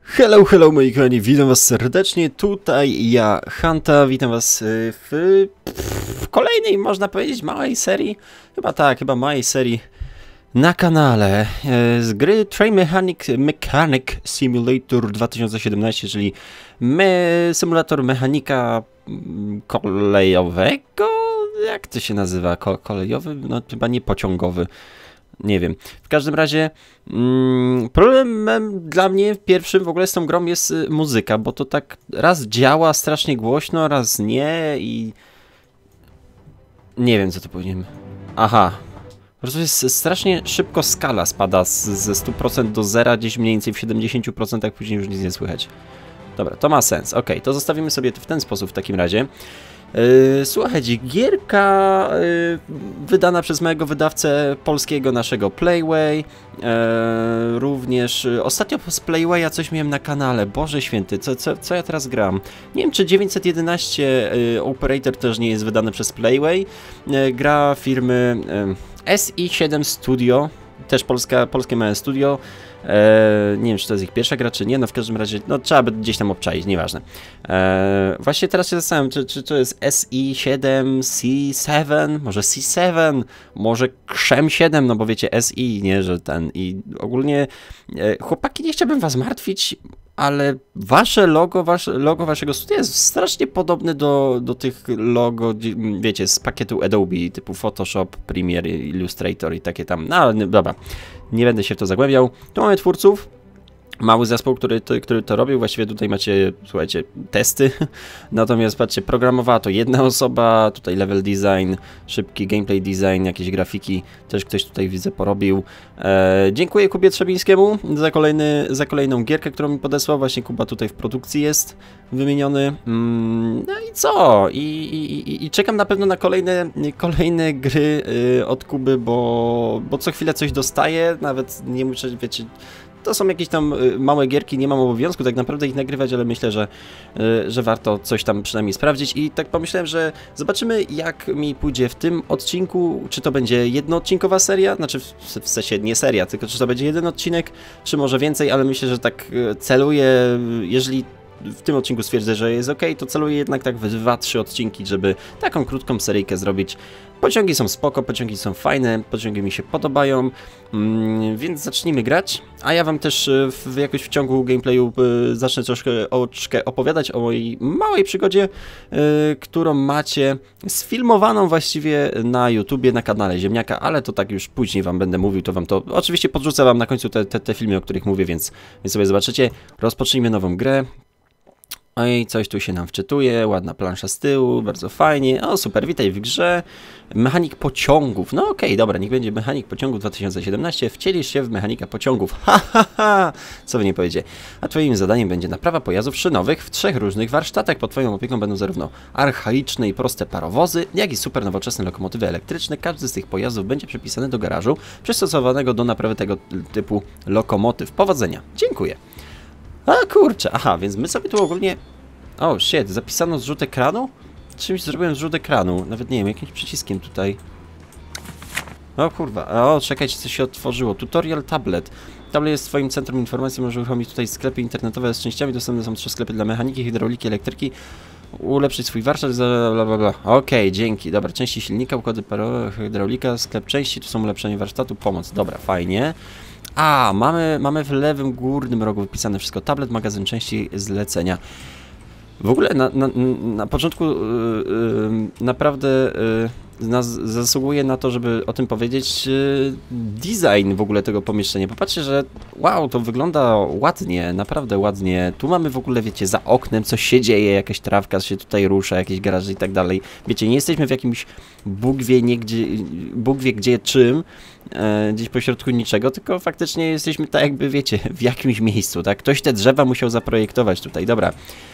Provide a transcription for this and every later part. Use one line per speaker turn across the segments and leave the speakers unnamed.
Hello, hello moi kochani, witam was serdecznie, tutaj ja, Hanta, witam was w kolejnej, można powiedzieć, małej serii, chyba małej serii na kanale z gry Train Mechanic Simulator 2017, czyli symulator mechanika kolejowego, jak to się nazywa, kolejowy? No chyba nie pociągowy. Nie wiem. W każdym razie problemem dla mnie pierwszym w ogóle z tą grą jest muzyka, bo to tak raz działa strasznie głośno, raz nie i nie wiem, co to powinienem. Aha. Po prostu jest strasznie szybko skala spada ze 100% do 0, gdzieś mniej więcej w 70%, później już nic nie słychać. Dobra, to ma sens. Ok, to zostawimy sobie to w ten sposób w takim razie. Słuchajcie, gierka wydana przez mojego wydawcę polskiego, naszego Playway. Również ostatnio z Playwaya coś miałem na kanale. Boże święty, co ja teraz gram? Nie wiem, czy 911 Operator też nie jest wydany przez Playway. Gra firmy SI7 Studio, też polskie małe studio. Nie wiem, czy to jest ich pierwsza gra, czy nie, no w każdym razie, no trzeba by gdzieś tam obczaić, nieważne. Właśnie teraz się zastanawiam, czy to jest SI7, C7, może C7, może Krzem 7, no bo wiecie, SI, nie, że ten i ogólnie, chłopaki, nie chciałbym was martwić, ale wasze logo waszego studia jest strasznie podobne do tych logo, wiecie, z pakietu Adobe, typu Photoshop, Premiere, Illustrator i takie tam, no ale dobra, nie będę się w to zagłębiał. Tu mamy twórców, mały zespół, który to robił, właściwie tutaj macie, słuchajcie, testy, natomiast patrzcie, programowała to jedna osoba, tutaj level design, szybki gameplay design, jakieś grafiki, też ktoś tutaj widzę porobił. Dziękuję Kubie Trzebińskiemu za kolejną gierkę, którą mi podesłał, właśnie Kuba tutaj w produkcji jest wymieniony. No i co? I czekam na pewno na kolejne gry od Kuby, bo co chwilę coś dostaję, nawet nie muszę, wiecie, to są jakieś tam małe gierki, nie mam obowiązku tak naprawdę ich nagrywać, ale myślę, że warto coś tam przynajmniej sprawdzić i tak pomyślałem, że zobaczymy jak mi pójdzie w tym odcinku, czy to będzie jednoodcinkowa seria, znaczy w sensie nie seria, tylko czy to będzie jeden odcinek, czy może więcej, ale myślę, że tak celuję, jeżeli w tym odcinku stwierdzę, że jest ok, to celuję jednak tak w 2-3 odcinki, żeby taką krótką seryjkę zrobić. Pociągi są spoko, pociągi są fajne, pociągi mi się podobają, więc zacznijmy grać, a ja wam też jakoś w ciągu gameplayu zacznę troszkę opowiadać o mojej małej przygodzie, którą macie sfilmowaną właściwie na YouTubie, na kanale Ziemniaka, ale to tak już później wam będę mówił, to wam to oczywiście podrzucę wam na końcu te filmy, o których mówię, więc sobie zobaczycie. Rozpocznijmy nową grę. Oj, coś tu się nam wczytuje, ładna plansza z tyłu, bardzo fajnie. O, super, witaj w grze. Mechanik pociągów. No okej, dobra, niech będzie mechanik pociągów 2017. Wcielisz się w mechanika pociągów. Ha, ha, ha! Co wy nie powiedzie. A twoim zadaniem będzie naprawa pojazdów szynowych w 3 różnych warsztatach. Pod twoją opieką będą zarówno archaiczne i proste parowozy, jak i super nowoczesne lokomotywy elektryczne. Każdy z tych pojazdów będzie przypisany do garażu przystosowanego do naprawy tego typu lokomotyw. Powodzenia. Dziękuję. A kurczę, aha, więc my sobie tu ogólnie... O, shit, zapisano zrzut ekranu? Czymś zrobiłem zrzut ekranu, nawet nie wiem, jakimś przyciskiem tutaj. O kurwa, o czekajcie, coś się otworzyło. Tutorial tablet. Tablet jest swoim centrum informacji, może uruchomić tutaj sklepy internetowe z częściami. Dostępne są 3 sklepy dla mechaniki, hydrauliki, elektryki. Ulepszyć swój warsztat, bla bla bla. Okej, dzięki, dobra, części silnika, układy parowe, hydraulika, sklep części, tu są ulepszenie warsztatu, pomoc, dobra, fajnie. A, mamy w lewym górnym rogu wypisane wszystko. Tablet, magazyn części, zlecenia. W ogóle na początku naprawdę zasługuje na to, żeby o tym powiedzieć design w ogóle tego pomieszczenia. Popatrzcie, że wow, to wygląda ładnie, naprawdę ładnie. Tu mamy w ogóle, wiecie, za oknem coś się dzieje, jakaś trawka się tutaj rusza, jakieś garaże i tak dalej. Wiecie, nie jesteśmy w jakimś Bóg wie gdzie czym, gdzieś pośrodku niczego, tylko faktycznie jesteśmy tak jakby, wiecie, w jakimś miejscu, tak? Ktoś te drzewa musiał zaprojektować tutaj, dobra.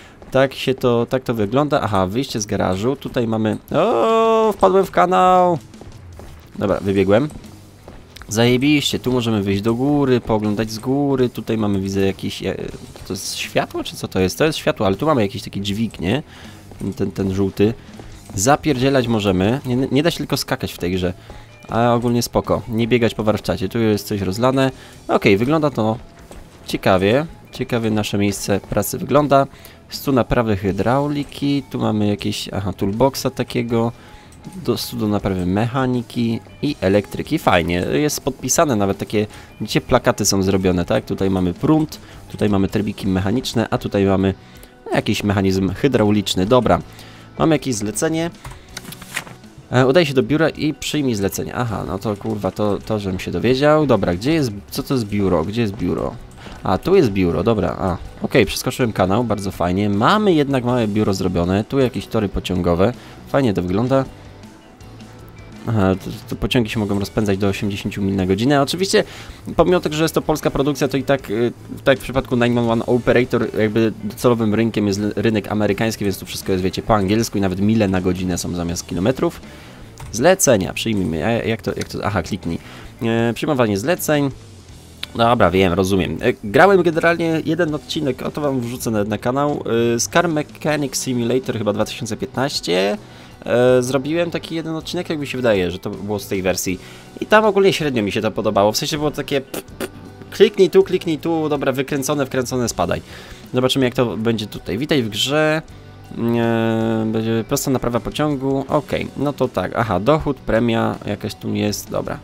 Tak to wygląda. Aha, wyjście z garażu. Tutaj mamy... O, wpadłem w kanał. Dobra, wybiegłem. Zajebiście. Tu możemy wyjść do góry, pooglądać z góry. Tutaj mamy, widzę, jakiś... To jest światło, czy co to jest? To jest światło, ale tu mamy jakiś taki dźwig, nie? Ten żółty. Zapierdzielać możemy. Nie da się tylko skakać w tej grze. A ogólnie spoko. Nie biegać po warsztacie. Tu jest coś rozlane. Okej, wygląda to ciekawie. ciekawie nasze miejsce pracy wygląda. Jest tu naprawy hydrauliki, tu mamy jakieś, toolboxa takiego, do naprawy mechaniki i elektryki. Fajnie, jest podpisane, nawet takie, widzicie, plakaty są zrobione, tak? Tutaj mamy prąd, tutaj mamy trybiki mechaniczne, a tutaj mamy jakiś mechanizm hydrauliczny. Dobra, mamy jakieś zlecenie. Udaj się do biura i przyjmij zlecenie. Aha, no to kurwa, to żebym się dowiedział. Dobra, gdzie jest, co to jest biuro? Gdzie jest biuro? A, tu jest biuro, dobra, okej, przeskoczyłem kanał, bardzo fajnie. Mamy jednak małe biuro zrobione, tu jakieś tory pociągowe. Fajnie to wygląda. Aha, to pociągi się mogą rozpędzać do 80 mil na godzinę. Oczywiście, pomimo tego, że jest to polska produkcja, to i tak, tak w przypadku 911 Operator, jakby docelowym rynkiem jest rynek amerykański, więc tu wszystko jest, wiecie, po angielsku i nawet mile na godzinę są zamiast kilometrów. Zlecenia, przyjmijmy. Jak to? Aha, kliknij. Przyjmowanie zleceń. Dobra, wiem, rozumiem. Grałem generalnie jeden odcinek, to wam wrzucę na kanał, z Car Mechanic Simulator chyba 2015. Zrobiłem taki jeden odcinek, jak mi się wydaje, że to było z tej wersji. I tam ogólnie średnio mi się to podobało, w sensie było takie kliknij tu, dobra, wkręcone, spadaj. Zobaczymy, jak to będzie tutaj. Witaj w grze. Będzie prosta naprawa pociągu. Okej, no to tak, aha, dochód, premia, jakaś tu jest, dobra.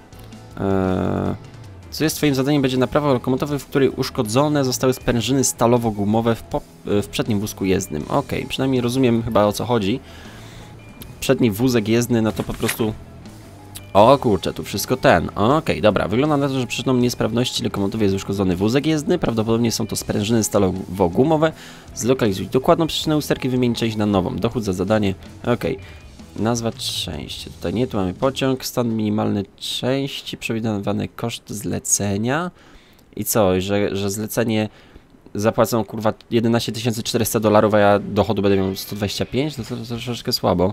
Co jest twoim zadaniem? Będzie naprawa lokomotywy, w której uszkodzone zostały sprężyny stalowo-gumowe w przednim wózku jezdnym. Okej, przynajmniej rozumiem chyba, o co chodzi. Przedni wózek jezdny, no to po prostu... O kurczę, tu wszystko Okej, dobra, wygląda na to, że przyczyną niesprawności lokomotywy jest uszkodzony wózek jezdny. Prawdopodobnie są to sprężyny stalowo-gumowe. Zlokalizuj dokładną przyczynę usterki, wymień część na nową. Dochód za zadanie. Okej. Nazwa części. Tutaj nie, tu mamy pociąg, stan minimalny części, przewidywany koszt zlecenia. I co, że zlecenie zapłacą kurwa 11 400 $, a ja dochodu będę miał 125? No to troszeczkę słabo.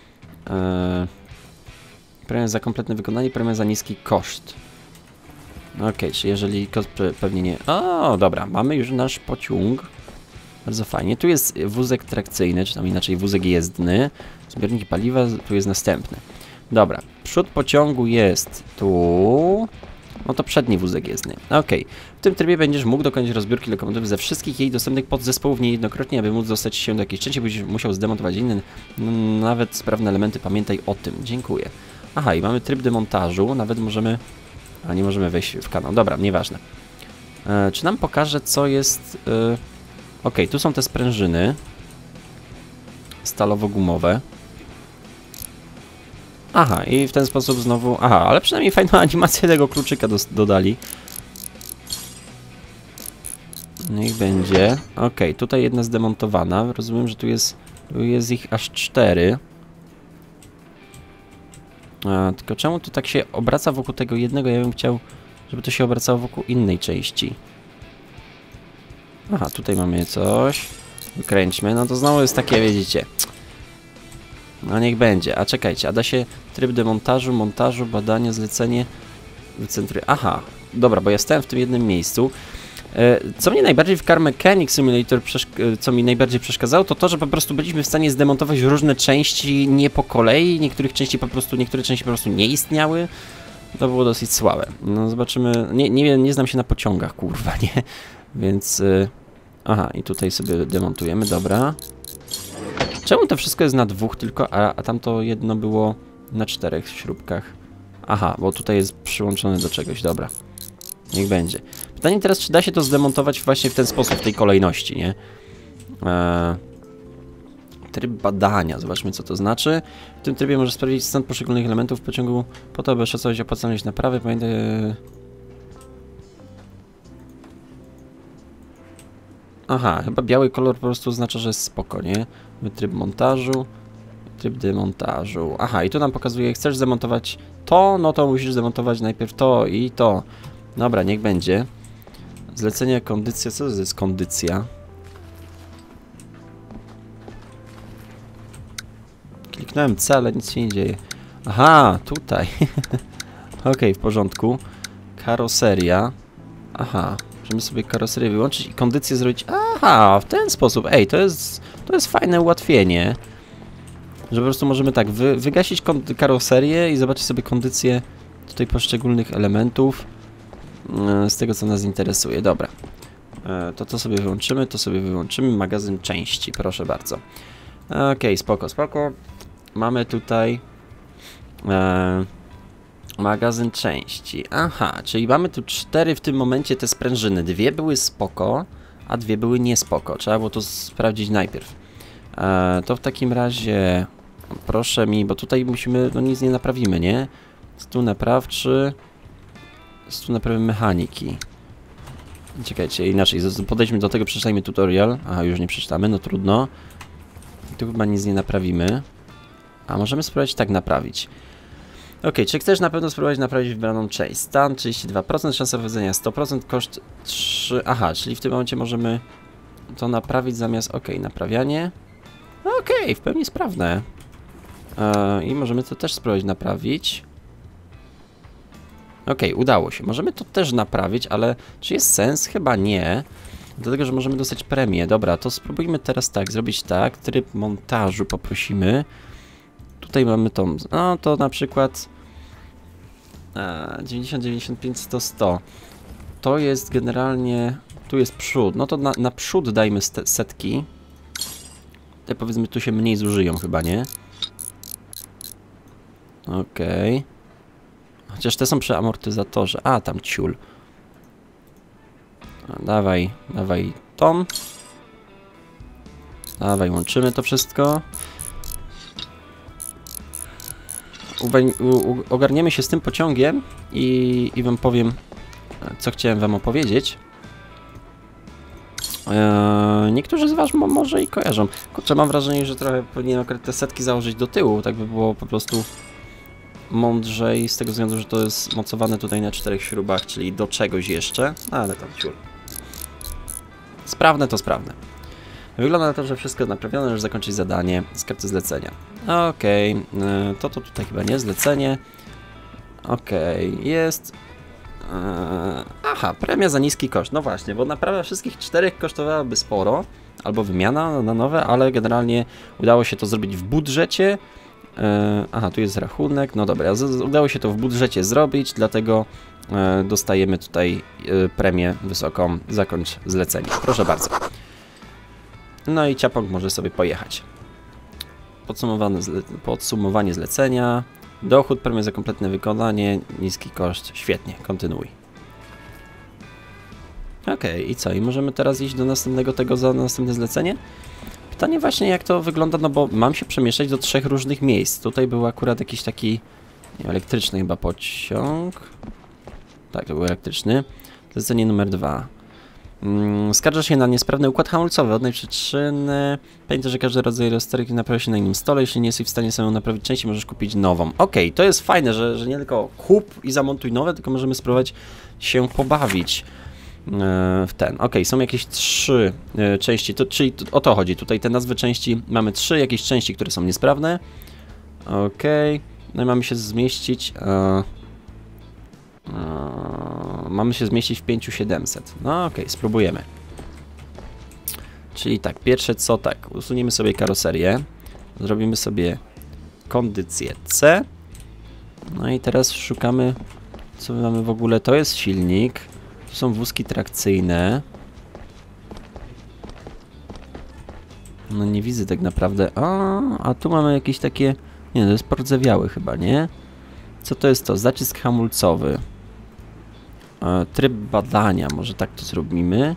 Premia za kompletne wykonanie, premia za niski koszt. Okej, czy jeżeli koszt pewnie nie... O, dobra, mamy już nasz pociąg. Bardzo fajnie. Tu jest wózek trakcyjny, czy tam inaczej wózek jezdny. Zbiorniki paliwa, tu jest następny. Dobra, przód pociągu jest tu. No to przedni wózek jezdny. Okej. W tym trybie będziesz mógł dokonać rozbiórki lokomotywy ze wszystkich jej dostępnych podzespołów niejednokrotnie, aby móc dostać się do jakiejś części, będziesz musiał zdemontować inne, nawet sprawne elementy. Pamiętaj o tym. Dziękuję. Aha, i mamy tryb demontażu. Nawet możemy... A, nie możemy wejść w kanał. Dobra, nieważne. Czy nam pokaże, co jest... Okej, tu są te sprężyny stalowo-gumowe. Aha, i w ten sposób znowu... Aha, ale przynajmniej fajną animację tego kluczyka dodali. Niech będzie. Okej, tutaj jedna zdemontowana. Rozumiem, że tu jest ich aż 4. Tylko czemu to tak się obraca wokół tego jednego? Ja bym chciał, żeby to się obracało wokół innej części. Aha, tutaj mamy coś. Wykręćmy. No to znowu jest takie, widzicie. No niech będzie. A czekajcie, a da się tryb demontażu, montażu, badania, zlecenie, wycentry. Aha, dobra, bo ja stałem w tym jednym miejscu. Co mnie najbardziej w Car Mechanic Simulator, co mi najbardziej przeszkadzało, to to, że po prostu byliśmy w stanie zdemontować różne części nie po kolei. Niektóre części po prostu nie istniały. To było dosyć słabe. No zobaczymy. Nie znam się na pociągach, kurwa, nie? Więc... Aha, i tutaj sobie demontujemy, dobra. Czemu to wszystko jest na 2 tylko, a tamto jedno było na 4 śrubkach? Aha, bo tutaj jest przyłączone do czegoś, dobra. Niech będzie. Pytanie teraz, czy da się to zdemontować właśnie w ten sposób, w tej kolejności, nie? Tryb badania, zobaczmy, co to znaczy. W tym trybie możesz sprawdzić stan poszczególnych elementów w pociągu po to, aby szacować opłacalność naprawy. Pamiętaj... Aha, chyba biały kolor po prostu oznacza, że jest spoko, nie? Tryb montażu, tryb demontażu. Aha, i tu nam pokazuje, chcesz zdemontować to, no to musisz zdemontować najpierw to i to. Dobra, niech będzie. Zlecenie, kondycja, co to jest kondycja? Kliknąłem C, ale nic się nie dzieje. Aha, tutaj. Okej, w porządku. Karoseria. Aha. Możemy sobie karoserię wyłączyć i kondycję zrobić. Aha, w ten sposób. Ej, to jest fajne ułatwienie. Że po prostu możemy tak wygasić karoserię i zobaczyć sobie kondycję tutaj poszczególnych elementów z tego, co nas interesuje. Dobra. To sobie wyłączymy, to sobie wyłączymy. Magazyn części, proszę bardzo. Okej, spoko, spoko. Mamy tutaj magazyn części. Aha, czyli mamy tu 4 w tym momencie te sprężyny. 2 były spoko, a 2 były niespoko. Trzeba było to sprawdzić najpierw. To w takim razie proszę mi, bo tutaj musimy, no nic nie naprawimy, nie? Stół naprawczy, stół naprawy mechaniki. Czekajcie, inaczej, podejdźmy do tego, przeczytajmy tutorial. Aha, już nie przeczytamy, no trudno. Tu chyba nic nie naprawimy. A możemy spróbować tak naprawić. Ok, czy chcesz na pewno spróbować naprawić wybraną część? Stan 32%, szansa powodzenia 100%, koszt 3... Aha, czyli w tym momencie możemy to naprawić zamiast... Ok, naprawianie. Ok, w pełni sprawne. I możemy to też spróbować naprawić. Ok, udało się. Możemy to też naprawić, ale czy jest sens? Chyba nie. Dlatego, że możemy dostać premię. Dobra, to spróbujmy teraz tak, zrobić tak. Tryb montażu poprosimy. Tutaj mamy tą... No, to na przykład... 90, 95, 100, 100. To jest generalnie... Tu jest przód. No to na przód dajmy setki. Te powiedzmy tu się mniej zużyją chyba, nie? Okej. Chociaż te są przy amortyzatorze. A, tam ciul. Dawaj, dawaj tom. Dawaj, łączymy to wszystko. Ogarniemy się z tym pociągiem i wam powiem, co chciałem wam opowiedzieć. Niektórzy z was może i kojarzą. Kurczę, mam wrażenie, że trochę powinienem akurat te setki założyć do tyłu, tak by było po prostu mądrzej, z tego względu, że to jest mocowane tutaj na 4 śrubach, czyli do czegoś jeszcze, ale tam ciur. Sprawne to sprawne. Wygląda na to, że wszystko naprawione, już zakończyć zadanie z karty zlecenia. Okej, to tutaj chyba nie zlecenie. Okej, jest. Aha, premia za niski koszt. No właśnie, bo naprawa wszystkich 4 kosztowałaby sporo, albo wymiana na nowe, ale generalnie udało się to zrobić w budżecie. Aha, tu jest rachunek. No dobra, udało się to w budżecie zrobić, dlatego dostajemy tutaj premię wysoką. Zakończ zlecenie. Proszę bardzo. No i ciapok może sobie pojechać. Podsumowanie zlecenia. Dochód, premia za kompletne wykonanie, niski koszt. Świetnie, kontynuuj. Okej, i co? I możemy teraz iść do następnego tego za następne zlecenie? Pytanie właśnie, jak to wygląda, no bo mam się przemieszczać do 3 różnych miejsc. Tutaj był akurat jakiś taki nie, elektryczny chyba pociąg. Tak, to był elektryczny. Zlecenie numer 2. Skarża się na niesprawny układ hamulcowy. Odnaj przyczynę. Pamiętaj, że każdy rodzaj rozterki naprawia się na innym stole. Jeśli nie jesteś w stanie samemu naprawić części, możesz kupić nową. Okej, to jest fajne, że nie tylko kup i zamontuj nowe, tylko możemy spróbować się pobawić w ten. Okej, są jakieś 3 części, czyli o to chodzi. Tutaj te nazwy części, mamy 3 jakieś części, które są niesprawne. Okej, no i mamy się zmieścić... mamy się zmieścić w 5700. No okej, spróbujemy. Czyli tak, pierwsze co tak, usuniemy sobie karoserię. Zrobimy sobie kondycję C. No i teraz szukamy, co my mamy w ogóle. To jest silnik. Tu są wózki trakcyjne. No nie widzę tak naprawdę. A tu mamy jakieś takie... Nie, to jest pordzewiały chyba, nie? Co to jest to? Zacisk hamulcowy. Tryb badania. Może tak to zrobimy.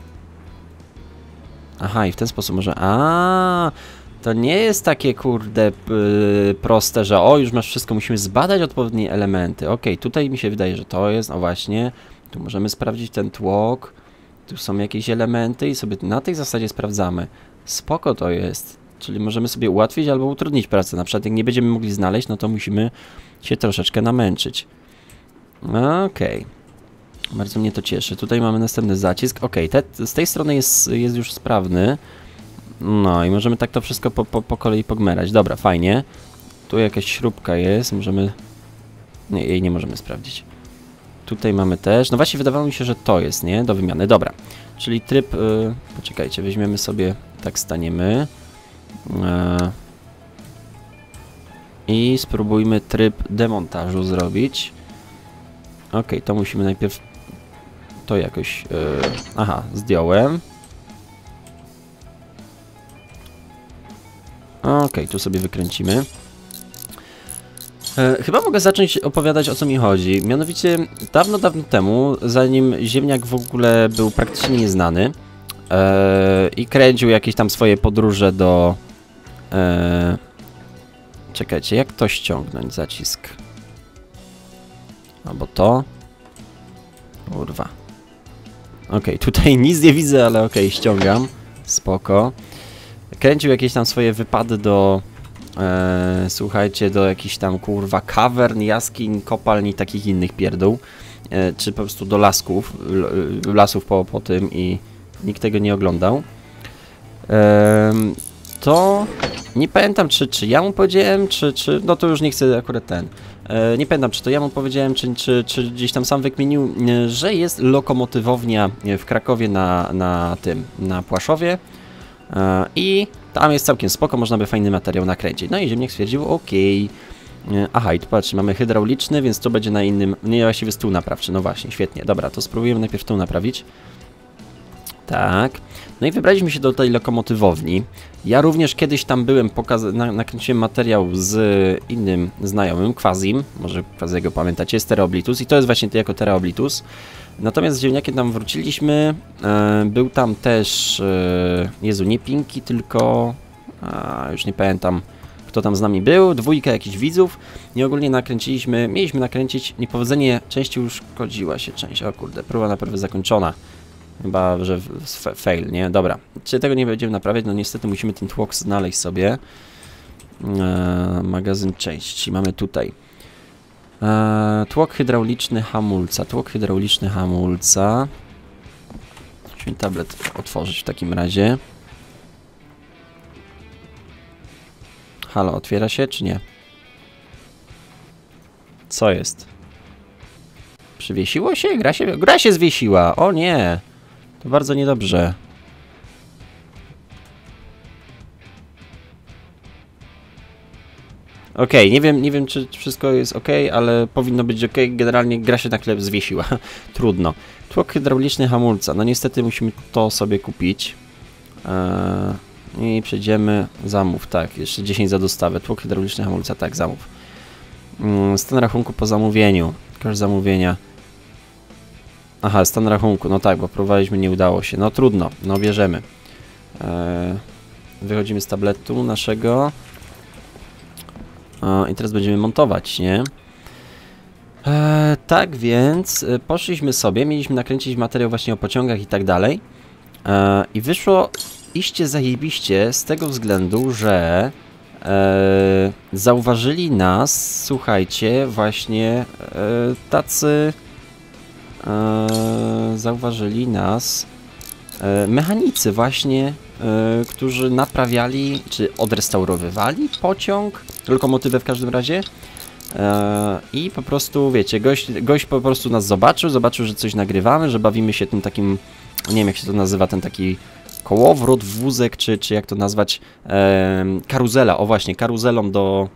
Aha, i w ten sposób może... To nie jest takie, kurde, proste, że o, już masz wszystko, musimy zbadać odpowiednie elementy. Okej, tutaj mi się wydaje, że to jest, no właśnie. Tu możemy sprawdzić ten tłok. Tu są jakieś elementy i sobie na tej zasadzie sprawdzamy. Spoko to jest. Czyli możemy sobie ułatwić albo utrudnić pracę. Na przykład jak nie będziemy mogli znaleźć, no to musimy się troszeczkę namęczyć. Okej. Bardzo mnie to cieszy. Tutaj mamy następny zacisk. Okej, z tej strony jest już sprawny. No i możemy tak to wszystko po kolei pogmerać. Dobra, fajnie. Tu jakaś śrubka jest. Możemy... Nie, jej nie możemy sprawdzić. Tutaj mamy też... No właśnie wydawało mi się, że to jest, nie? Do wymiany. Dobra. Czyli tryb... Poczekajcie, weźmiemy sobie... Tak staniemy. I spróbujmy tryb demontażu zrobić. Ok, to musimy najpierw to jakoś... aha, zdjąłem. Okej, tu sobie wykręcimy. Chyba mogę zacząć opowiadać, o co mi chodzi. Mianowicie, dawno temu, zanim ziemniak w ogóle był praktycznie nieznany i kręcił jakieś tam swoje podróże do... czekajcie, jak to ściągnąć? Zacisk. Albo to. Kurwa. Okej, tutaj nic nie widzę, ale okej, ściągam. Spoko. Kręcił jakieś tam swoje wypady do... słuchajcie, do jakichś tam, kurwa, kawern, jaskiń, kopalni, takich innych pierdół. Czy po prostu do lasów po tym i nikt tego nie oglądał. To... Nie pamiętam, czy ja mu powiedziałem, czy... No to już nie chcę akurat ten... nie pamiętam, czy to ja mu powiedziałem, czy gdzieś tam sam wykminił, że jest lokomotywownia w Krakowie na Płaszowie. I tam jest całkiem spoko, można by fajny materiał nakręcić. No i ziemniak stwierdził, okej. Aha, i tu patrzcie, mamy hydrauliczny, więc to będzie na innym... Nie, właściwie stół naprawczy, no właśnie, świetnie. Dobra, to spróbujemy najpierw stół naprawić. Tak. No i wybraliśmy się do tej lokomotywowni. Ja również kiedyś tam byłem, nakręciłem materiał z innym znajomym, Quazim, może Quaziego pamiętacie, jest Tereoblitus i to jest właśnie to jako Tereoblitus. Natomiast z ziemniakiem tam wróciliśmy, był tam też, Jezu, nie Pinki, tylko, już nie pamiętam, kto tam z nami był, dwójka jakichś widzów i ogólnie mieliśmy nakręcić, niepowodzenie części uszkodziła się część, o kurde, próba naprawy zakończona. Chyba, że fail, nie? Dobra. Czy tego nie będziemy naprawiać? No niestety musimy ten tłok znaleźć sobie. Magazyn części. Mamy tutaj. Tłok hydrauliczny hamulca. Tłok hydrauliczny hamulca. Musimy tablet otworzyć w takim razie. Halo, otwiera się czy nie? Co jest? Przywiesiło się? Gra się zwiesiła. O nie. To bardzo niedobrze. Okej, nie wiem czy wszystko jest ok, ale powinno być ok. Generalnie gra się na chleb zwiesiła. Trudno. Tłok hydrauliczny hamulca. No niestety musimy to sobie kupić. I przejdziemy. Zamów, tak. Jeszcze 10 za dostawę. Tłok hydrauliczny hamulca, tak, zamów. Stan rachunku po zamówieniu. Koszt zamówienia. Aha, stan rachunku, no tak, bo próbowaliśmy, nie udało się. No trudno, no bierzemy. Wychodzimy z tabletu naszego. I teraz będziemy montować, nie? Tak więc poszliśmy sobie, mieliśmy nakręcić materiał właśnie o pociągach i tak dalej. I wyszło iście zajebiście z tego względu, że zauważyli nas, słuchajcie, właśnie tacy... zauważyli nas mechanicy właśnie, którzy naprawiali, czy odrestaurowywali pociąg, lokomotywę w każdym razie i po prostu, wiecie, gość po prostu nas zobaczył, że coś nagrywamy, że bawimy się tym takim, nie wiem jak się to nazywa, ten taki kołowrót, wózek, czy jak to nazwać, karuzela, o właśnie, karuzelą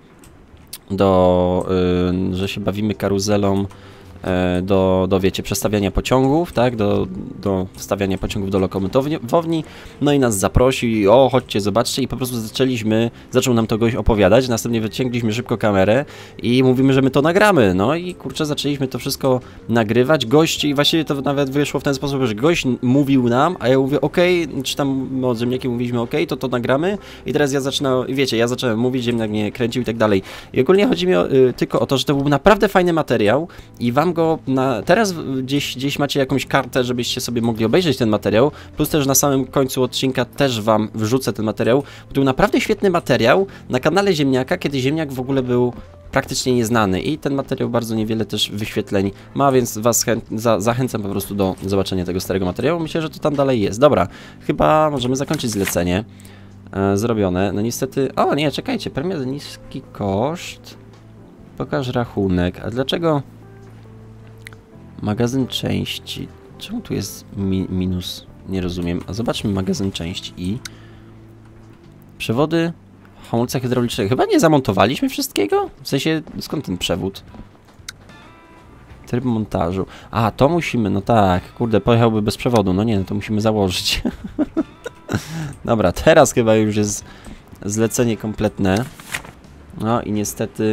że się bawimy karuzelą wiecie, przestawiania pociągów, tak, do wstawiania pociągów do lokomotywowni, no i nas zaprosi, o, chodźcie, zobaczcie i po prostu zaczął nam to gość opowiadać, następnie wyciągliśmy szybko kamerę i mówimy, że my to nagramy, no i kurczę, zaczęliśmy to wszystko nagrywać, gość, i właściwie to nawet wyszło w ten sposób, że gość mówił nam, a ja mówię, okej, czy tam od ziemniakiem mówiliśmy, okej, to nagramy i teraz ja zacząłem mówić, ziemniak mnie kręcił i tak dalej i ogólnie chodzi mi tylko o to, że to był naprawdę fajny materiał i wam go teraz gdzieś macie jakąś kartę, żebyście sobie mogli obejrzeć ten materiał, plus też na samym końcu odcinka też wam wrzucę ten materiał, bo to był naprawdę świetny materiał na kanale Ziemniaka, kiedy Ziemniak w ogóle był praktycznie nieznany i ten materiał bardzo niewiele też wyświetleń ma, więc was zachęcam po prostu do zobaczenia tego starego materiału. Myślę, że to tam dalej jest. Dobra, chyba możemy zakończyć zlecenie. Zrobione. No niestety... O nie, czekajcie, premia za niski koszt. Pokaż rachunek. A dlaczego... Magazyn części. Czemu tu jest minus? Nie rozumiem. A zobaczmy magazyn części i... Przewody hamulca hydraulicznego. Chyba nie zamontowaliśmy wszystkiego? W sensie, skąd ten przewód? Tryb montażu. A, to musimy, no tak. Kurde, pojechałby bez przewodu. No nie, no to musimy założyć. Dobra, teraz chyba już jest zlecenie kompletne. No i niestety...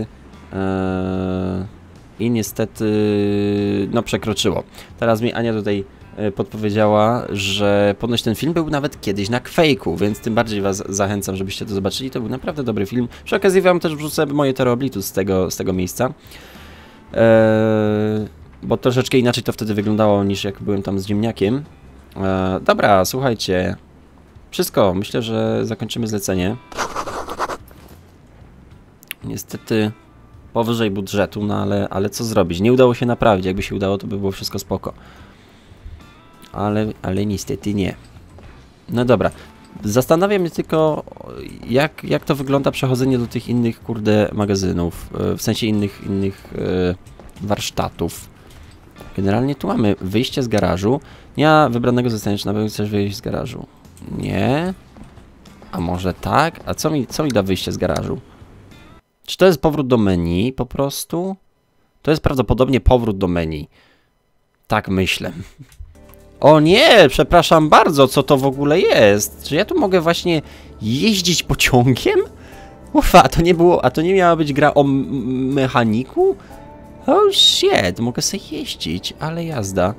no przekroczyło. Teraz mi Ania tutaj podpowiedziała, że ponoć ten film był nawet kiedyś na Quake'u, więc tym bardziej was zachęcam, żebyście to zobaczyli. To był naprawdę dobry film. Przy okazji wam też wrzucę moje Tereoblitus z tego miejsca. Bo troszeczkę inaczej to wtedy wyglądało, niż jak byłem tam z ziemniakiem. Dobra, słuchajcie. Wszystko. Myślę, że zakończymy zlecenie. Niestety powyżej budżetu, no ale co zrobić? Nie udało się naprawić. Jakby się udało, to by było wszystko spoko. Ale niestety nie. No dobra. Zastanawiam się tylko, jak to wygląda przechodzenie do tych innych, kurde, magazynów. W sensie innych warsztatów. Generalnie tu mamy wyjście z garażu. Ja wybranego zostaniesz, na pewno chcesz wyjść z garażu. Nie. A może tak? A co mi da wyjście z garażu? Czy to jest powrót do menu po prostu? To jest prawdopodobnie powrót do menu. Tak myślę. O nie, przepraszam bardzo, co to w ogóle jest? Czy ja tu mogę właśnie jeździć pociągiem? Ufa, a to nie miała być gra o mechaniku? Oh shit, mogę sobie jeździć, ale jazda.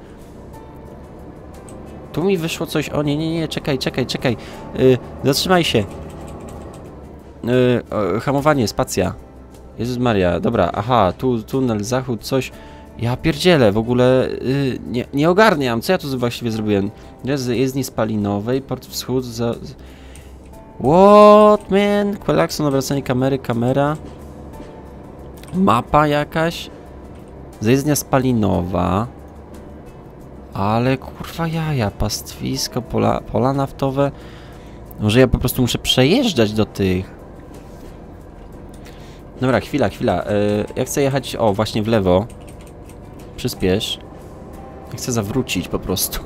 Tu mi wyszło coś, o nie, czekaj. Zatrzymaj się. Hamowanie, spacja. Jezus Maria, dobra, aha, tu tunel, zachód, coś. Ja pierdzielę, w ogóle nie ogarniam, co ja tu właściwie zrobiłem? Jezdni spalinowej, port wschód, what, man? Klakson, nawracanie kamery, kamera. Mapa jakaś. Zajezdnia spalinowa. Ale kurwa jaja, pastwisko, pola naftowe. Może ja po prostu muszę przejeżdżać do tych. Dobra, chwila. Ja chcę jechać, o, właśnie w lewo. Przyspiesz. Ja chcę zawrócić po prostu.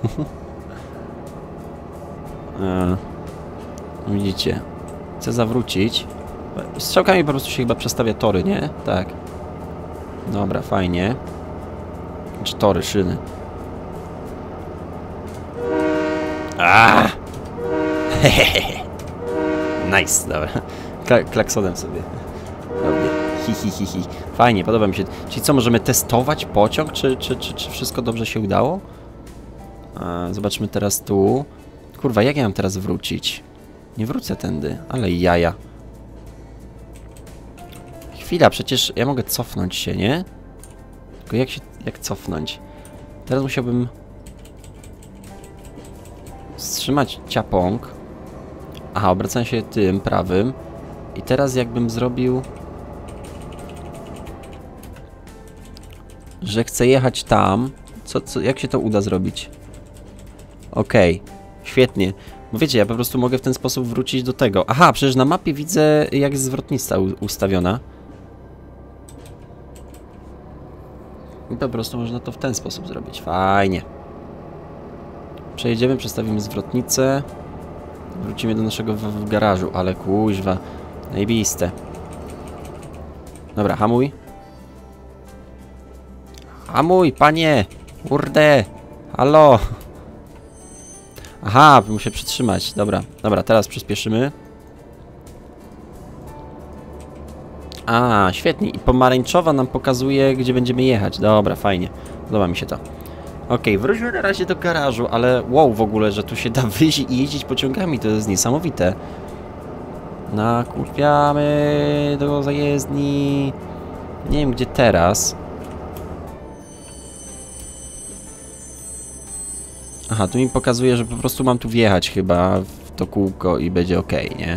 Widzicie. Chcę zawrócić. Strzałkami po prostu się chyba przestawia tory, nie? Tak. Dobra, fajnie. Czy tory, szyny. Nice, dobra. Klaksonem sobie. Hi. Fajnie, podoba mi się. Czyli co, możemy testować pociąg? Czy wszystko dobrze się udało? Zobaczmy teraz tu. Kurwa, jak ja mam teraz wrócić? Nie wrócę tędy, ale jaja. Chwila, przecież ja mogę cofnąć się, nie? Tylko jak cofnąć? Teraz musiałbym wstrzymać ciapąg. Aha, obracam się tym prawym. I teraz jakbym zrobił, że chcę jechać tam. Jak się to uda zrobić? Okej, świetnie. Bo wiecie, ja po prostu mogę w ten sposób wrócić do tego. Aha, przecież na mapie widzę, jak jest zwrotnica ustawiona. I po prostu można to w ten sposób zrobić. Fajnie. Przejedziemy, przestawimy zwrotnicę. Wrócimy do naszego garażu, ale kuźwa. Najbiste. Dobra, hamuj. Hamuj, panie! Kurde! Halo! Aha, muszę przytrzymać. Dobra, teraz przyspieszymy. A, świetnie. I pomarańczowa nam pokazuje, gdzie będziemy jechać. Dobra, fajnie. Podoba mi się to. Okej, wróćmy na razie do garażu, ale wow, w ogóle, że tu się da wyjść i jeździć pociągami, to jest niesamowite. Nakurwiamy do zajezdni. Nie wiem, gdzie teraz. Aha, tu mi pokazuje, że po prostu mam tu wjechać chyba w to kółko i będzie ok, nie?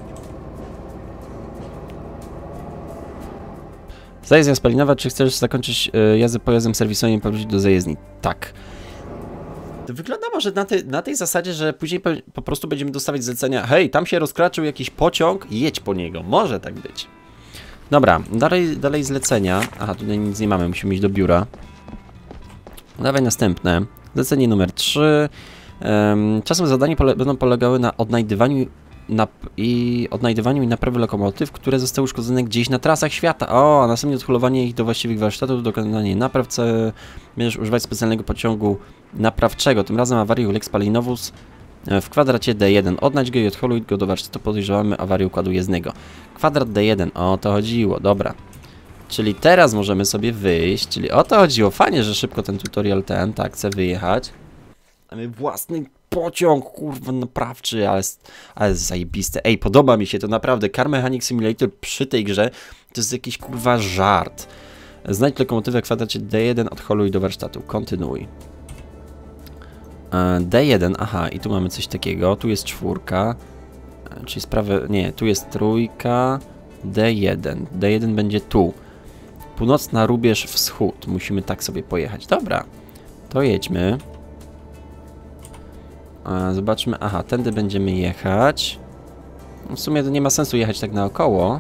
Zajezdnia spalinowa, czy chcesz zakończyć jazdę pojazdem serwisowym i powrócić do zajezdni? Tak. To wygląda może na tej zasadzie, że później po prostu będziemy dostawać zlecenia. Hej, tam się rozkraczył jakiś pociąg, jedź po niego. Może tak być. Dobra, dalej zlecenia. Aha, tutaj nic nie mamy, musimy iść do biura. Dawaj następne. Zlecenie numer 3. Czasem zadania będą polegały na odnajdywaniu i odnajdywaniu i naprawy lokomotyw, które zostały uszkodzone gdzieś na trasach świata. O, a następnie odholowanie ich do właściwych warsztatów, dokonanie napraw. Będziesz używać specjalnego pociągu naprawczego. Tym razem awarię uległ spalinowóz w kwadracie D1. Odnajdź go i odholuj go do warsztatu. Podejrzewamy awarię układu jezdnego. Kwadrat D1. O to chodziło. Dobra. Czyli teraz możemy sobie wyjść. Czyli o to chodziło. Fajnie, że szybko ten tutorial tak chcę wyjechać. Mamy własny pociąg, kurwa, naprawczy, ale zajebiste. Ej, podoba mi się to naprawdę. Car Mechanic Simulator przy tej grze to jest jakiś, kurwa, żart. Znajdź lokomotywę w kwadracie D1, odholuj do warsztatu. Kontynuuj. D1, aha, i tu mamy coś takiego. Tu jest 4. Czyli sprawę, nie, tu jest 3. D1. D1 będzie tu. Północna rubież wschód. Musimy tak sobie pojechać. Dobra, to jedźmy. Zobaczmy, aha, tędy będziemy jechać. W sumie to nie ma sensu jechać tak naokoło.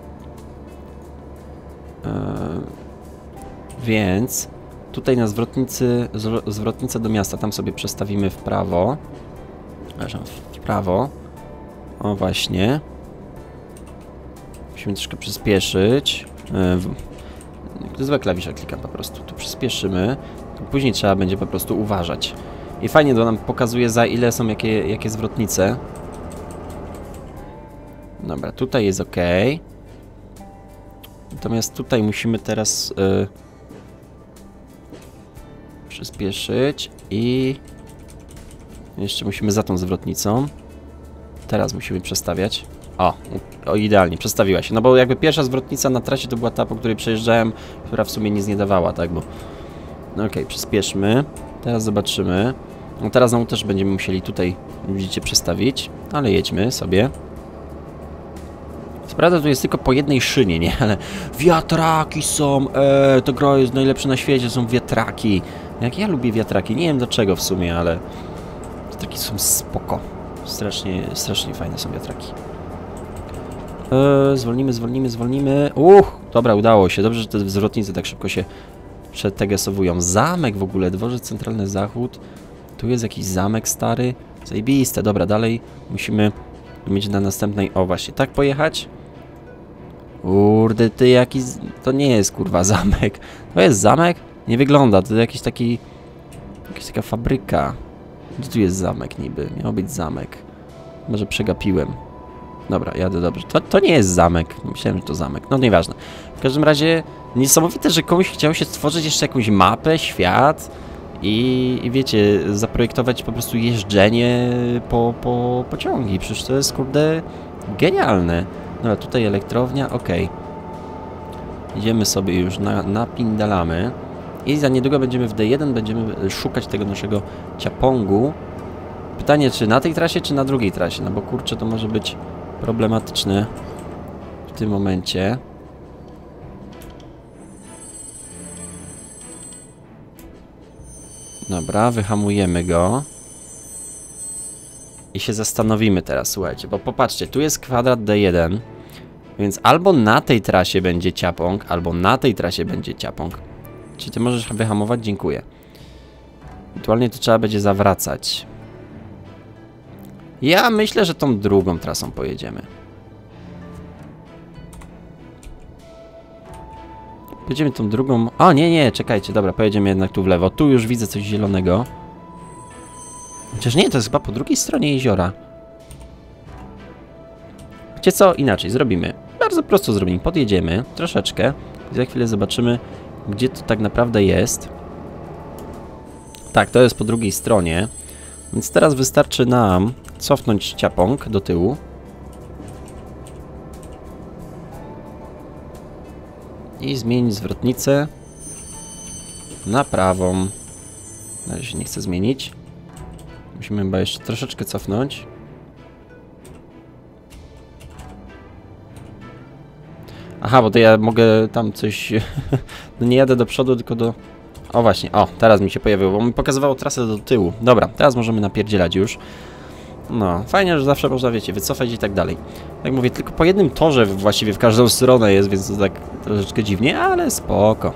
Więc tutaj na zwrotnicę do miasta, tam sobie przestawimy w prawo. W prawo. O, właśnie. Musimy troszkę przyspieszyć. Złe klawisze klikam po prostu. Tu przyspieszymy. Później trzeba będzie po prostu uważać. I fajnie to nam pokazuje, za ile są jakie zwrotnice. Dobra, tutaj jest ok. Natomiast tutaj musimy teraz przyspieszyć i jeszcze musimy za tą zwrotnicą. Teraz musimy przestawiać. O, idealnie, przestawiła się. No bo jakby pierwsza zwrotnica na trasie to była ta, po której przejeżdżałem, która w sumie nic nie dawała, tak? Bo... No okej, przyspieszmy. Teraz zobaczymy. No teraz znowu też będziemy musieli tutaj, widzicie, przestawić. Ale jedźmy sobie. Co prawda tu jest tylko po jednej szynie, nie? Ale wiatraki są! To gra jest najlepsze na świecie, są wiatraki. Jak ja lubię wiatraki, nie wiem dlaczego w sumie, ale wiatraki są spoko. Strasznie fajne są wiatraki. Zwolnimy. Dobra, udało się. Dobrze, że te zwrotnice tak szybko się przetegesowują. Zamek w ogóle, dworzec centralny zachód. Tu jest jakiś zamek stary. Zajebiste. Dobra, dalej musimy mieć na następnej... O, właśnie, tak pojechać. Kurde, ty jaki... To nie jest, kurwa, zamek. To jest zamek? Nie wygląda. To jakiś taki... Jakaś taka fabryka. Gdzie tu jest zamek niby? Miał być zamek. Może przegapiłem. Dobra, jadę dobrze. To nie jest zamek. Myślałem, że to zamek. No nieważne. W każdym razie niesamowite, że komuś chciało się stworzyć jeszcze jakąś mapę, świat i wiecie, zaprojektować po prostu jeżdżenie po pociągi. Przecież to jest, kurde, genialne. Dobra, tutaj elektrownia, okej. Idziemy sobie już, napindalamy. I za niedługo będziemy w D1, będziemy szukać tego naszego ciapongu. Pytanie, czy na tej trasie, czy na drugiej trasie? No bo kurczę, to może być problematyczne w tym momencie. Dobra, wyhamujemy go. I się zastanowimy teraz, słuchajcie, bo popatrzcie, tu jest kwadrat D1, więc albo na tej trasie będzie ciapong, albo na tej trasie będzie ciapong. Czy ty możesz wyhamować? Dziękuję. Ewentualnie to trzeba będzie zawracać. Ja myślę, że tą drugą trasą pojedziemy. Pojedziemy tą drugą... O, nie, czekajcie, dobra, pojedziemy jednak tu w lewo. Tu już widzę coś zielonego. Chociaż nie, to jest chyba po drugiej stronie jeziora. Wiecie co? Inaczej zrobimy. Bardzo prosto zrobimy. Podjedziemy troszeczkę. I za chwilę zobaczymy, gdzie to tak naprawdę jest. Tak, to jest po drugiej stronie. Więc teraz wystarczy nam cofnąć ciapąg do tyłu. I zmienić zwrotnicę na prawą. Na razie się nie chcę zmienić. Musimy chyba jeszcze troszeczkę cofnąć. Aha, bo to ja mogę tam coś... No nie jadę do przodu, tylko do... O właśnie, o, teraz mi się pojawiło, bo mi pokazywało trasę do tyłu. Dobra, teraz możemy napierdzielać już. No, fajnie, że zawsze można, wiecie, wycofać i tak dalej. Jak mówię, tylko po jednym torze właściwie w każdą stronę jest, więc to tak troszeczkę dziwnie, ale spoko.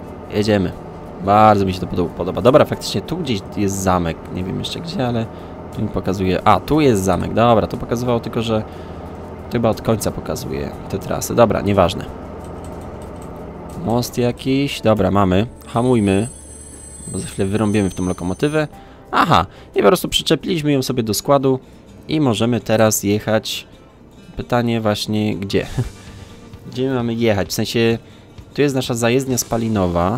Jedziemy. Bardzo mi się to podoba. Dobra, faktycznie tu gdzieś jest zamek. Nie wiem jeszcze gdzie, ale Tu mi pokazuje... A, tu jest zamek. Dobra, to pokazywało tylko, że... Chyba od końca pokazuje te trasy. Dobra, nieważne. Most jakiś. Dobra, mamy. Hamujmy. Bo za chwilę wyrąbiemy w tą lokomotywę. Aha, i po prostu przyczepiliśmy ją sobie do składu i możemy teraz jechać. Pytanie właśnie gdzie? Gdzie my mamy jechać? W sensie, tu jest nasza zajezdnia spalinowa.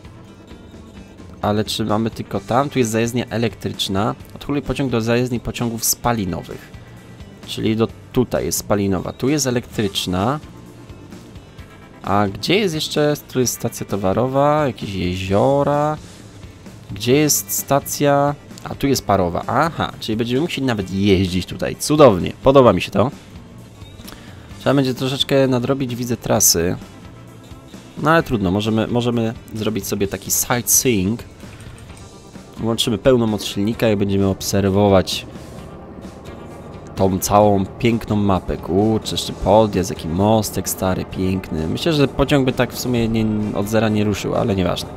Ale czy mamy tylko tam? Tu jest zajezdnia elektryczna. Odchuluj pociąg do zajezdni pociągów spalinowych. Czyli do tutaj jest spalinowa. Tu jest elektryczna. A gdzie jest jeszcze? Tu jest stacja towarowa, jakieś jeziora. Gdzie jest stacja? A tu jest parowa. Aha, czyli będziemy musieli nawet jeździć tutaj. Cudownie. Podoba mi się to. Trzeba będzie troszeczkę nadrobić, widzę, trasy. No ale trudno. Możemy zrobić sobie taki sightseeing. Włączymy pełną moc silnika i będziemy obserwować tą całą piękną mapę. Kurczę, jeszcze podjazd, jaki mostek stary, piękny. Myślę, że pociąg by tak w sumie od zera nie ruszył, ale nieważne.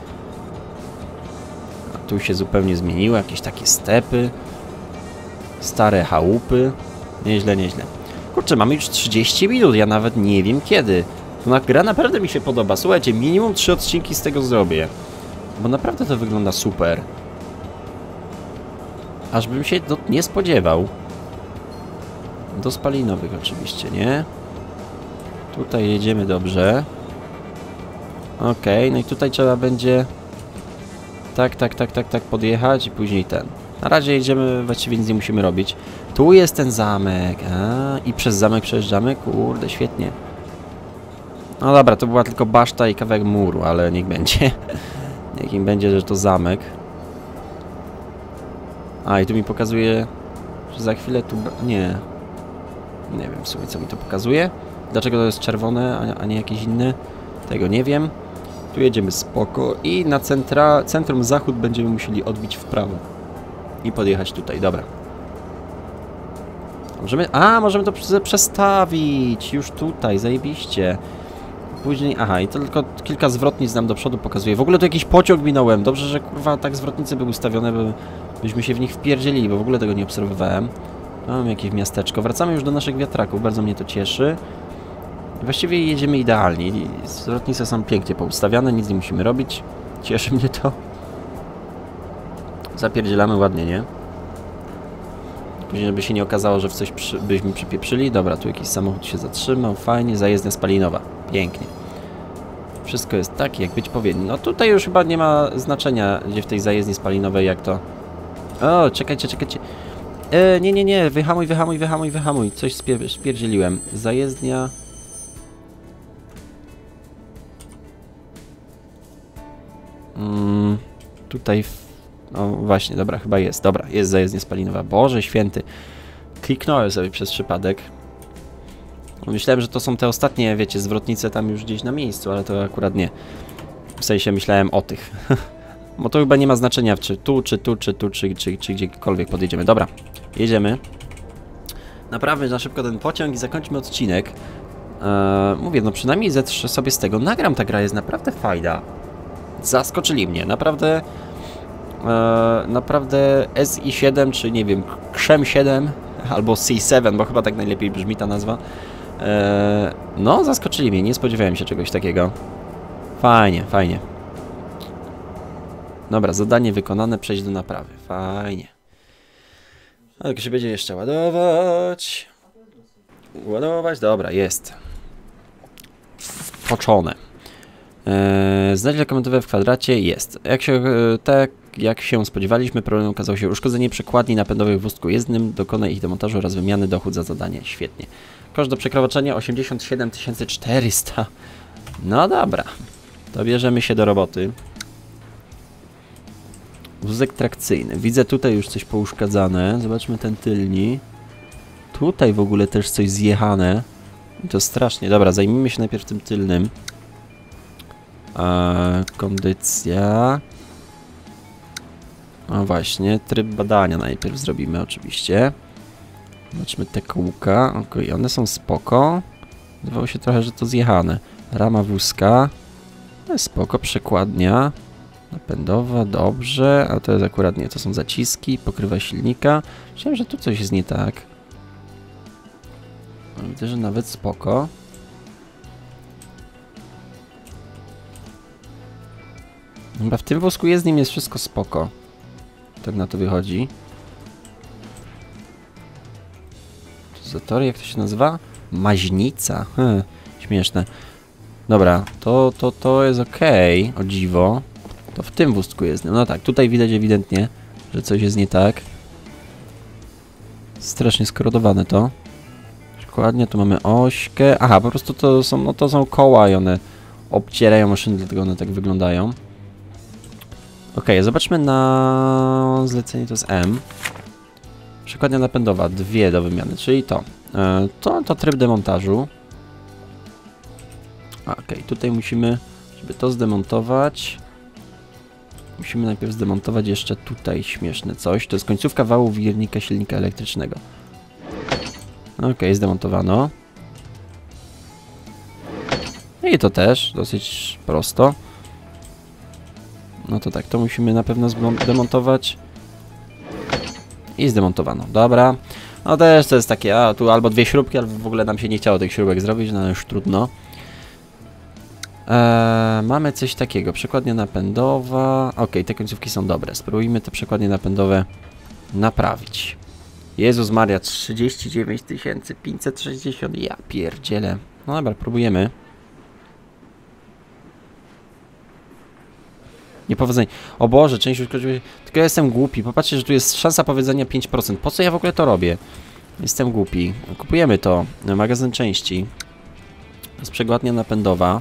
A tu się zupełnie zmieniło, jakieś takie stepy. Stare chałupy. Nieźle, nieźle. Kurczę, mamy już 30 minut, ja nawet nie wiem kiedy. Ta gra naprawdę mi się podoba. Słuchajcie, minimum 3 odcinki z tego zrobię. Bo naprawdę to wygląda super. Aż bym się nie spodziewał. Do spalinowych oczywiście, nie? Tutaj jedziemy dobrze. Okej, no i tutaj trzeba będzie tak podjechać i później ten. Na razie jedziemy, właściwie nic nie musimy robić. Tu jest ten zamek. I przez zamek przejeżdżamy? Kurde, świetnie. No dobra, to była tylko baszta i kawałek muru, ale niech będzie. Niech im będzie, że to zamek. A, i tu mi pokazuje, że za chwilę tu... Nie. Nie wiem w sumie, co mi to pokazuje. Dlaczego to jest czerwone, a nie jakieś inne? Tego nie wiem. Tu jedziemy spoko i na centrum zachód będziemy musieli odbić w prawo. I podjechać tutaj, dobra. Możemy to przestawić. Już tutaj, zajebiście. Później, aha, i to tylko kilka zwrotnic nam do przodu pokazuje. W ogóle to jakiś pociąg minąłem. Dobrze, że kurwa tak zwrotnice były ustawione, byśmy się w nich wpierdzieli, bo w ogóle tego nie obserwowałem. Mamy jakieś miasteczko. Wracamy już do naszych wiatraków, bardzo mnie to cieszy. Właściwie jedziemy idealnie. Zwrotnice są pięknie poustawiane, nic nie musimy robić. Cieszy mnie to. Zapierdzielamy ładnie, nie? Później by się nie okazało, że w coś byśmy przypieprzyli. Dobra, tu jakiś samochód się zatrzymał. Fajnie, zajezdnia spalinowa. Pięknie. Wszystko jest takie, jak być powinno. No tutaj już chyba nie ma znaczenia, gdzie w tej zajezdni spalinowej, jak to... O, czekajcie. Nie. Wyhamuj. Coś spierdzieliłem. Zajezdnia... Tutaj... O, właśnie, dobra, chyba jest. Dobra, jest zajezdnia spalinowa. Boże święty. Kliknąłem sobie przez przypadek. Myślałem, że to są te ostatnie, wiecie, zwrotnice tam już gdzieś na miejscu, ale to akurat nie. W sensie myślałem o tych. Bo to chyba nie ma znaczenia, czy tu, czy gdziekolwiek podjedziemy. Dobra, jedziemy. Naprawmy na szybko ten pociąg i zakończmy odcinek. Mówię, no przynajmniej zetrzę sobie z tego. Nagram, ta gra jest naprawdę fajna. Zaskoczyli mnie, naprawdę... naprawdę SI7, czy nie wiem, Krzem 7 albo C7, bo chyba tak najlepiej brzmi ta nazwa. No, zaskoczyli mnie, nie spodziewałem się czegoś takiego. Fajnie. Dobra, zadanie wykonane, przejść do naprawy. Fajnie. Ale się będzie jeszcze ładować. Dobra, jest. Wtoczone. Znajdź lokomotywę w kwadracie. Jest. Tak jak się spodziewaliśmy, problem okazał się uszkodzenie przekładni napędowych w wózku jezdnym. Dokonaj ich demontażu oraz wymiany, dochód za zadanie. Świetnie. Koszt do przekraczania 87 400. No dobra. To bierzemy się do roboty. Wózek trakcyjny. Widzę tutaj już coś pouszkadzane. Zobaczmy ten tylni. Tutaj w ogóle też coś zjechane. I to strasznie. Dobra, zajmijmy się najpierw tym tylnym. Kondycja. No właśnie, tryb badania najpierw zrobimy oczywiście. Zobaczmy te kółka. Okej, one są spoko. Wydawało się trochę, że to zjechane. Rama wózka. No jest spoko, przekładnia. Napędowa, dobrze, a to jest akurat nie, to są zaciski, pokrywa silnika. Myślałem, że tu coś jest nie tak. Widzę, że nawet spoko. Chyba w tym wózku jest nim jest wszystko spoko. Tak na to wychodzi. Zatory, jak to się nazywa? Maźnica. Śmieszne. Dobra, to jest okej, o dziwo. To w tym wózku jest. No tak, tutaj widać ewidentnie, że coś jest nie tak. Strasznie skorodowane to. Dokładnie, tu mamy ośkę. Aha, po prostu to są, no to są koła i one obcierają maszyny, dlatego one tak wyglądają. Okej, zobaczmy na zlecenie, to jest M. Przekładnia napędowa, 2 do wymiany, czyli to. To tryb demontażu. Okej, tutaj musimy, żeby to zdemontować, musimy najpierw zdemontować jeszcze tutaj śmieszne coś. To jest końcówka wału wirnika silnika elektrycznego. Okej, zdemontowano. I to też dosyć prosto. No to tak, to musimy na pewno zdemontować. I zdemontowano. Dobra. No też to jest takie, a tu albo 2 śrubki, albo w ogóle nam się nie chciało tych śrubek zrobić, no już trudno. Mamy coś takiego, przekładnia napędowa. Okej, te końcówki są dobre. Spróbujmy te przekładnie napędowe naprawić. Jezus Maria, 39 560. Ja pierdzielę. No dobra, próbujemy. Niepowodzenie. O Boże, część już... Tylko ja jestem głupi. Popatrzcie, że tu jest szansa powiedzenia 5%. Po co ja w ogóle to robię? Jestem głupi. Kupujemy to. Magazyn części. To jest przekładnia napędowa.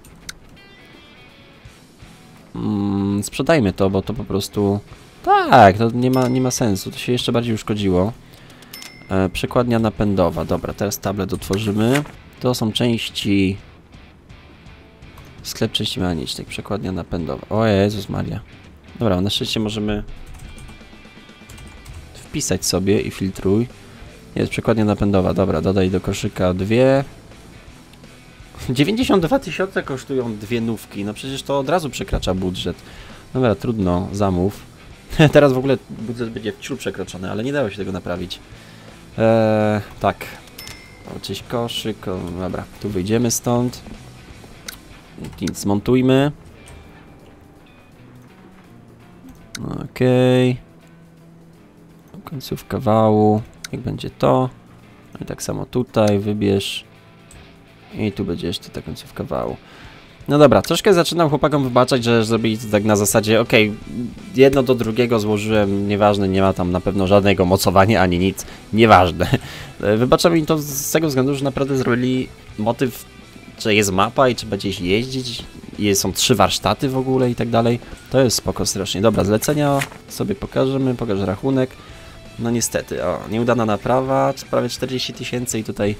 Sprzedajmy to, bo to po prostu... Tak, to nie ma sensu. To się jeszcze bardziej uszkodziło. Przekładnia napędowa. Dobra, teraz tablet otworzymy. To są części... Sklep części mechanicznych. Przekładnia napędowa. O Jezus Maria. Dobra, na szczęście możemy wpisać sobie i filtruj. Jest przekładnia napędowa. Dobra, dodaj do koszyka 2. 92 000 kosztują 2 nówki. No przecież to od razu przekracza budżet. Dobra, trudno, zamów. Teraz w ogóle budżet będzie wciul przekroczony, ale nie dało się tego naprawić. Tak. Oczywiście koszyk. O, dobra, tu wyjdziemy stąd. Nic, zmontujmy. Okej. Końcówka wału. Jak będzie to. I tak samo tutaj wybierz. I tu będzie jeszcze ta końcówka wału. No dobra, troszkę zaczynam chłopakom wybaczać, że zrobili to tak na zasadzie, okej, jedno do drugiego złożyłem, nieważne, nie ma tam na pewno żadnego mocowania ani nic, nieważne. Wybaczam im to z tego względu, że naprawdę zrobili motyw, że jest mapa i trzeba gdzieś jeździć, i są 3 warsztaty w ogóle i tak dalej. To jest spoko strasznie. Dobra, zlecenia sobie pokażemy, pokażę rachunek. No niestety, o, nieudana naprawa, prawie 40 000 i tutaj...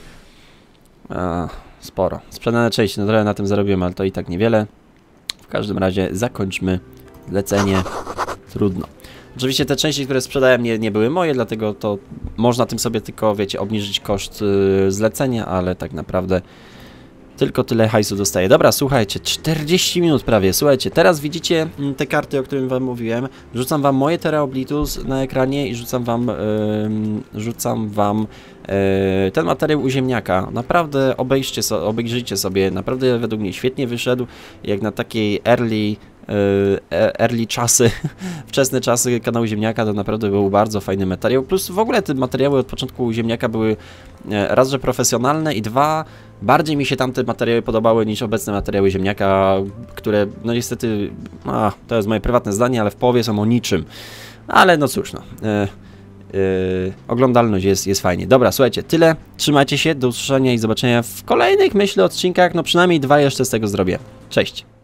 sporo. Sprzedane części, no trochę na tym zarobiłem, ale to i tak niewiele. W każdym razie zakończmy zlecenie. Trudno. Oczywiście te części, które sprzedałem nie były moje, dlatego to można tym sobie tylko, wiecie, obniżyć koszt zlecenia, ale tak naprawdę tylko tyle hajsu dostaję. Dobra, słuchajcie, 40 minut prawie. Słuchajcie, teraz widzicie te karty, o których wam mówiłem. Rzucam wam moje Teraoblitus na ekranie i rzucam wam ten materiał u ziemniaka. Naprawdę obejrzyjcie sobie. Naprawdę według mnie świetnie wyszedł. Jak na takiej early czasy, wczesne czasy kanału ziemniaka, to naprawdę był bardzo fajny materiał. Plus w ogóle te materiały od początku u ziemniaka były raz, że profesjonalne i 2, bardziej mi się tamte materiały podobały niż obecne materiały ziemniaka, które no niestety, to jest moje prywatne zdanie, ale w połowie są o niczym. Ale no cóż, no. Oglądalność jest fajnie. Dobra, słuchajcie, tyle. Trzymajcie się, do usłyszenia i zobaczenia w kolejnych, myślę, odcinkach. No przynajmniej 2 jeszcze z tego zrobię. Cześć!